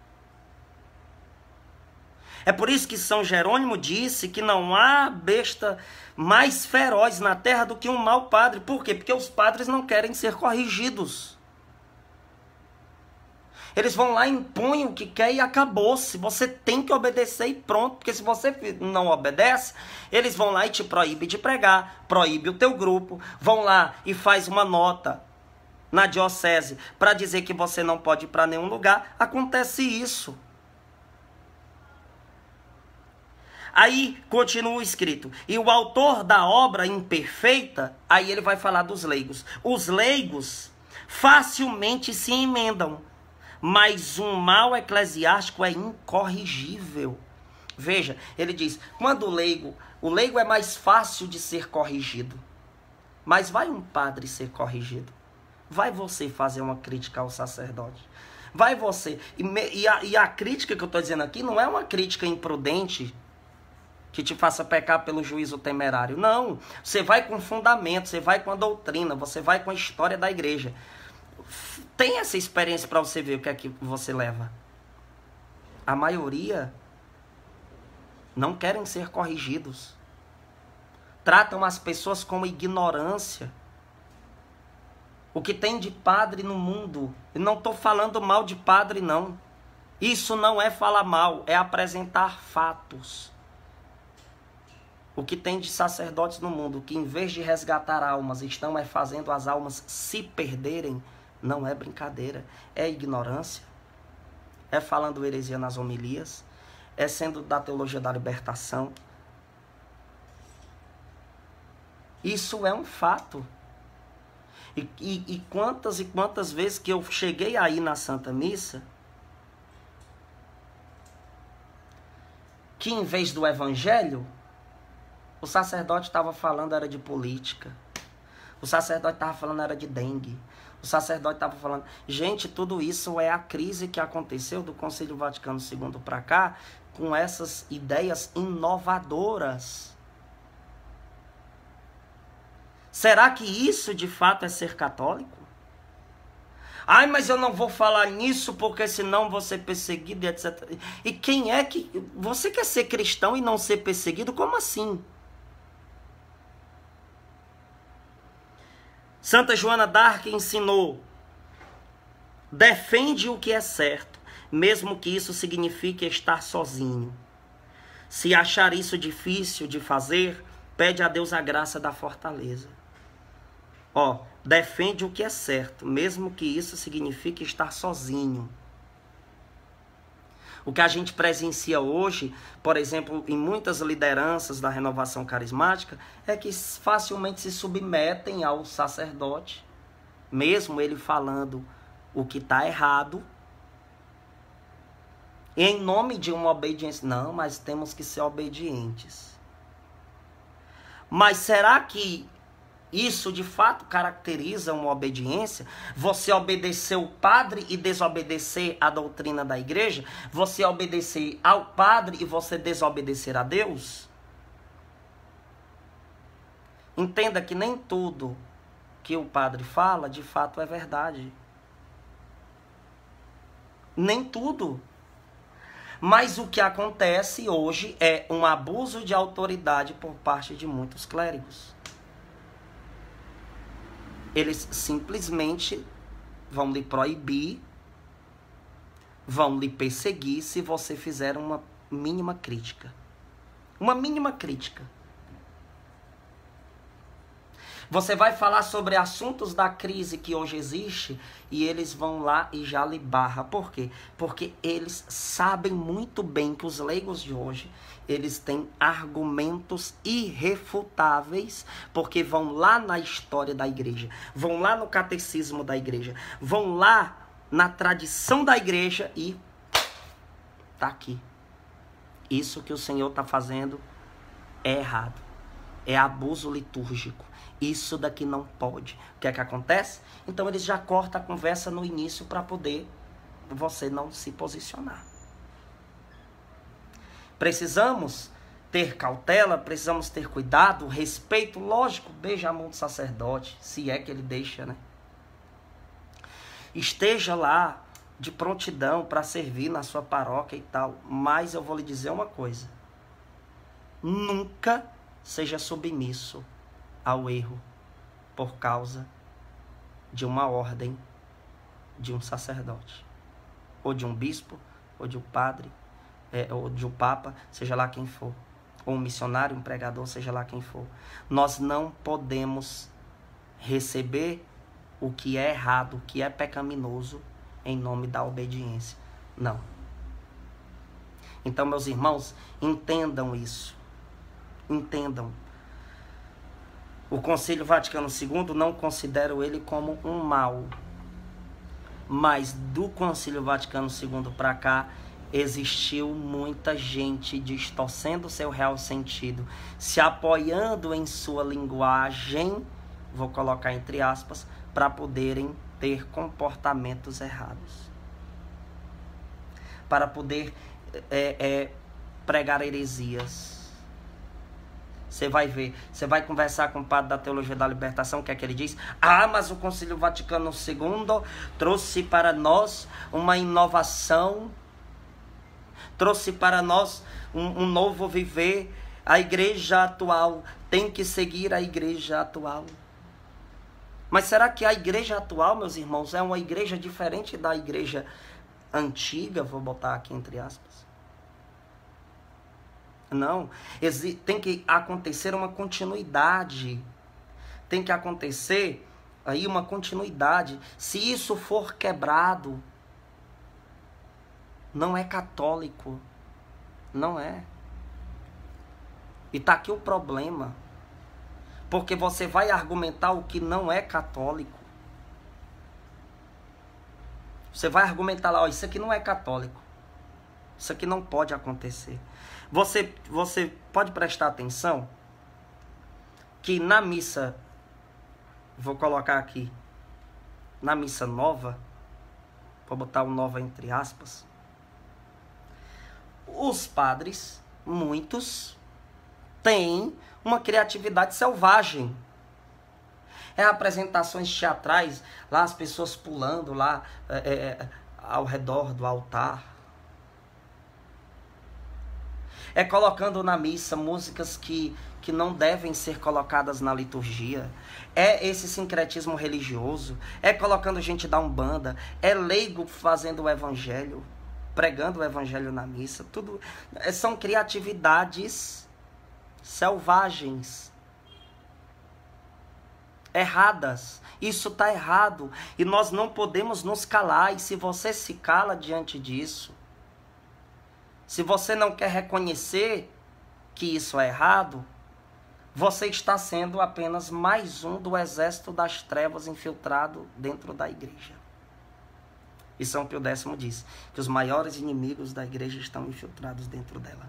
S1: É por isso que São Jerônimo disse que não há besta mais feroz na terra do que um mau padre. Por quê? Porque os padres não querem ser corrigidos. Eles vão lá, impõem o que quer e acabou-se. Você tem que obedecer e pronto. Porque se você não obedece, eles vão lá e te proíbem de pregar, proíbe o teu grupo, vão lá e faz uma nota na diocese para dizer que você não pode ir para nenhum lugar. Acontece isso. Aí continua escrito, e o autor da obra imperfeita, aí ele vai falar dos leigos. Os leigos facilmente se emendam, mas um mal eclesiástico é incorrigível. Veja, ele diz, quando o leigo, o leigo é mais fácil de ser corrigido, mas vai um padre ser corrigido? Vai você fazer uma crítica ao sacerdote? Vai você, e, me, e, a, e a crítica que eu estou dizendo aqui não é uma crítica imprudente, que te faça pecar pelo juízo temerário. Não, você vai com fundamento, você vai com a doutrina, você vai com a história da igreja. Tem essa experiência para você ver o que é que você leva. A maioria não querem ser corrigidos. Tratam as pessoas com ignorância. O que tem de padre no mundo, e não estou falando mal de padre não. Isso não é falar mal, é apresentar fatos. O que tem de sacerdotes no mundo, que em vez de resgatar almas, estão é fazendo as almas se perderem, não é brincadeira, é ignorância, é falando heresia nas homilias, é sendo da teologia da libertação. Isso é um fato. E, e, e quantas e quantas vezes que eu cheguei aí na Santa Missa, que em vez do evangelho, o sacerdote estava falando era de política. O sacerdote estava falando era de dengue. O sacerdote estava falando... Gente, tudo isso é a crise que aconteceu do Concílio Vaticano segundo para cá, com essas ideias inovadoras. Será que isso de fato é ser católico? Ai, mas eu não vou falar nisso porque senão vou ser perseguido, etcétera. E quem é que... Você quer ser cristão e não ser perseguido? Como assim? Santa Joana d'Arc ensinou, defende o que é certo, mesmo que isso signifique estar sozinho. Se achar isso difícil de fazer, pede a Deus a graça da fortaleza. Ó, defende o que é certo, mesmo que isso signifique estar sozinho. O que a gente presencia hoje, por exemplo, em muitas lideranças da renovação carismática, é que facilmente se submetem ao sacerdote, mesmo ele falando o que está errado, em nome de uma obediência. Não, mas temos que ser obedientes. Mas será que isso de fato caracteriza uma obediência? Você obedecer o padre e desobedecer a doutrina da igreja? Você obedecer ao padre e você desobedecer a Deus? Entenda que nem tudo que o padre fala de fato é verdade. Nem tudo. Mas o que acontece hoje é um abuso de autoridade por parte de muitos clérigos. Eles simplesmente vão lhe proibir, vão lhe perseguir se você fizer uma mínima crítica. Uma mínima crítica. Você vai falar sobre assuntos da crise que hoje existe e eles vão lá e já lhe barra. Por quê? Porque eles sabem muito bem que os leigos de hoje, eles têm argumentos irrefutáveis, porque vão lá na história da igreja, vão lá no catecismo da igreja, vão lá na tradição da igreja e tá aqui. Isso que o Senhor está fazendo é errado. É abuso litúrgico. Isso daqui não pode. O que é que acontece? Então eles já cortam a conversa no início para poder você não se posicionar. Precisamos ter cautela, precisamos ter cuidado, respeito, lógico, beija a mão do sacerdote, se é que ele deixa, né? Esteja lá de prontidão para servir na sua paróquia e tal, mas eu vou lhe dizer uma coisa: nunca seja submisso ao erro por causa de uma ordem de um sacerdote, ou de um bispo, ou de um padre, é, ou de um papa, seja lá quem for, ou um missionário, um pregador, seja lá quem for. Nós não podemos receber o que é errado, o que é pecaminoso, em nome da obediência. Não. Então, meus irmãos, entendam isso. Entendam. O Concílio Vaticano segundo não considero ele como um mal. Mas do Concílio Vaticano segundo para cá, existiu muita gente distorcendo seu real sentido, se apoiando em sua linguagem, vou colocar entre aspas, para poderem ter comportamentos errados. Para poder é, é, pregar heresias. Você vai ver, você vai conversar com o padre da Teologia da Libertação, o que é que ele diz? Ah, mas o Concílio Vaticano segundo trouxe para nós uma inovação, trouxe para nós um, um novo viver. A igreja atual tem que seguir a igreja atual. Mas será que a igreja atual, meus irmãos, é uma igreja diferente da igreja antiga? Vou botar aqui entre aspas. Não, tem que acontecer uma continuidade, tem que acontecer aí uma continuidade. Se isso for quebrado, não é católico, não é. E tá aqui o problema, porque você vai argumentar o que não é católico. Você vai argumentar lá, ó, isso aqui não é católico, isso aqui não pode acontecer. Você, você pode prestar atenção que na missa, vou colocar aqui, na missa nova, vou botar o nova entre aspas, os padres, muitos, têm uma criatividade selvagem. É apresentações teatrais, lá as pessoas pulando lá é, é, ao redor do altar. É colocando na missa músicas que, que não devem ser colocadas na liturgia. É esse sincretismo religioso. É colocando gente da Umbanda. É leigo fazendo o evangelho, pregando o evangelho na missa. Tudo são criatividades selvagens, erradas. Isso está errado. E nós não podemos nos calar. E se você se cala diante disso, se você não quer reconhecer que isso é errado, você está sendo apenas mais um do exército das trevas infiltrado dentro da igreja. E São Pio X diz que os maiores inimigos da igreja estão infiltrados dentro dela.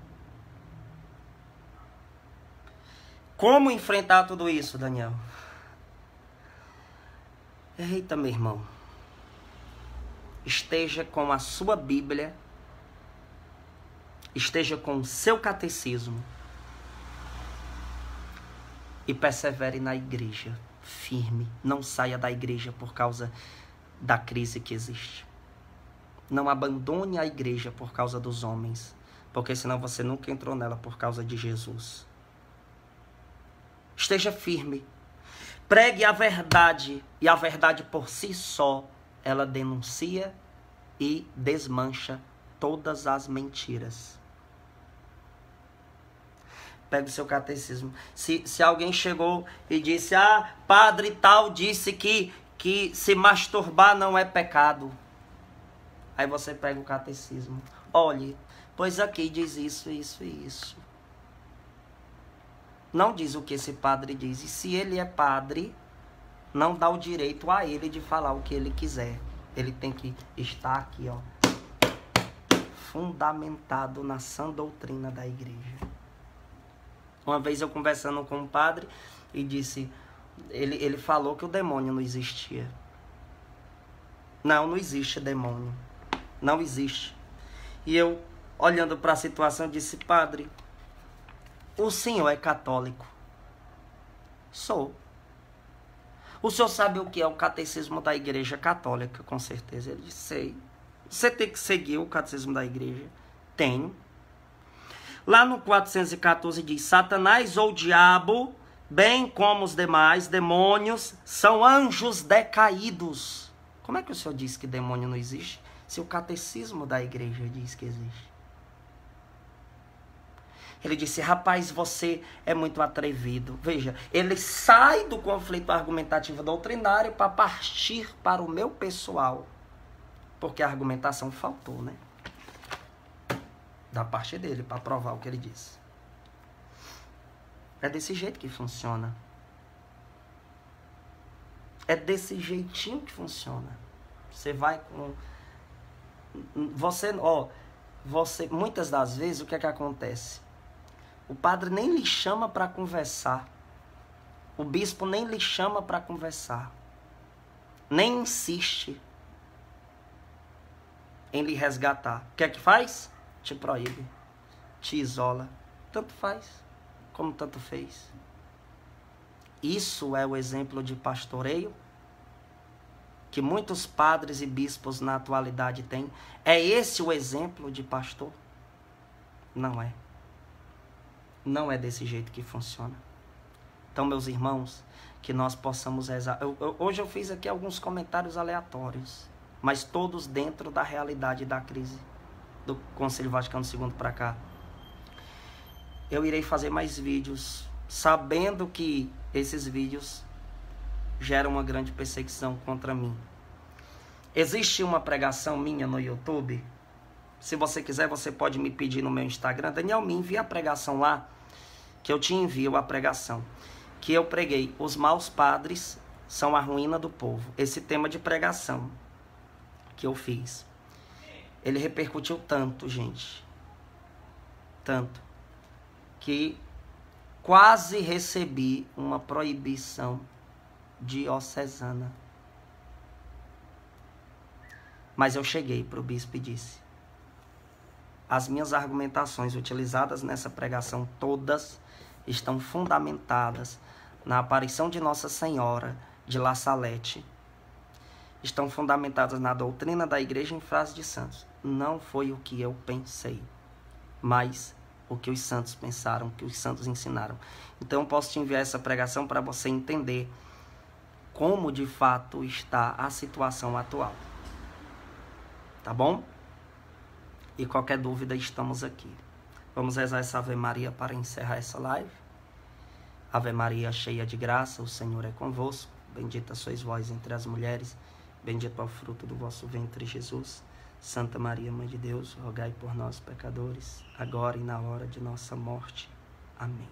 S1: Como enfrentar tudo isso, Daniel? Eita, meu irmão. Esteja com a sua Bíblia, esteja com o seu catecismo e persevere na igreja, firme. Não saia da igreja por causa da crise que existe. Não abandone a igreja por causa dos homens, porque senão você nunca entrou nela por causa de Jesus. Esteja firme. Pregue a verdade, e a verdade por si só, ela denuncia e desmancha todas as mentiras. Pega o seu catecismo. Se, se alguém chegou e disse, ah, padre tal disse que, que se masturbar não é pecado. Aí você pega o catecismo. Olhe, pois aqui diz isso, isso e isso. Não diz o que esse padre diz. E se ele é padre, não dá o direito a ele de falar o que ele quiser. Ele tem que estar aqui, ó, fundamentado na sã doutrina da igreja. Uma vez eu conversando com um padre e disse, ele, ele falou que o demônio não existia. Não, não existe demônio. Não existe. E eu olhando para a situação, disse: padre, o senhor é católico? Sou. O senhor sabe o que é o catecismo da Igreja Católica? Com certeza. Ele disse: sei. Você tem que seguir o catecismo da igreja? Tenho. Lá no quatrocentos e quatorze diz: Satanás ou diabo, bem como os demais demônios, são anjos decaídos. Como é que o senhor diz que demônio não existe, se o catecismo da igreja diz que existe? Ele disse: rapaz, você é muito atrevido. Veja, ele sai do conflito argumentativo doutrinário para partir para o meu pessoal. Porque a argumentação faltou, né? Da parte dele, para provar o que ele disse. É desse jeito que funciona. É desse jeitinho que funciona. Você vai com... Você, ó, você, muitas das vezes, o que é que acontece? O padre nem lhe chama para conversar. O bispo nem lhe chama para conversar. Nem insiste em lhe resgatar. O que é que faz? Te proíbe. Te isola. Tanto faz, como tanto fez. Isso é o exemplo de pastoreio que muitos padres e bispos na atualidade têm. É esse o exemplo de pastor? Não é. Não é desse jeito que funciona. Então, meus irmãos, que nós possamos rezar. Eu, eu, hoje eu fiz aqui alguns comentários aleatórios, mas todos dentro da realidade da crise do Concílio Vaticano segundo para cá. Eu irei fazer mais vídeos, sabendo que esses vídeos geram uma grande perseguição contra mim. Existe uma pregação minha no YouTube. Se você quiser, você pode me pedir no meu Instagram. Daniel, me envia a pregação lá, que eu te envio a pregação. Que eu preguei: os maus padres são a ruína do povo. Esse tema de pregação que eu fiz, ele repercutiu tanto, gente. Tanto. Que quase recebi uma proibição diocesana. Mas eu cheguei para o bispo e disse: as minhas argumentações utilizadas nessa pregação todas estão fundamentadas na aparição de Nossa Senhora de La Salette. Estão fundamentadas na doutrina da igreja em frases de santos. Não foi o que eu pensei, mas o que os santos pensaram, o que os santos ensinaram. Então eu posso te enviar essa pregação para você entender como de fato está a situação atual. Tá bom? E qualquer dúvida, estamos aqui. Vamos rezar essa Ave Maria para encerrar essa live. Ave Maria, cheia de graça, o Senhor é convosco. Bendita sois vós entre as mulheres. Bendito é o fruto do vosso ventre, Jesus. Santa Maria, Mãe de Deus, rogai por nós, pecadores, agora e na hora de nossa morte. Amém.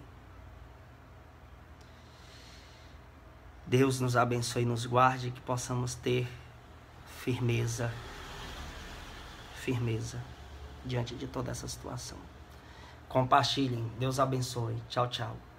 S1: Deus nos abençoe e nos guarde, que possamos ter firmeza, firmeza, diante de toda essa situação. Compartilhem. Deus abençoe. Tchau, tchau.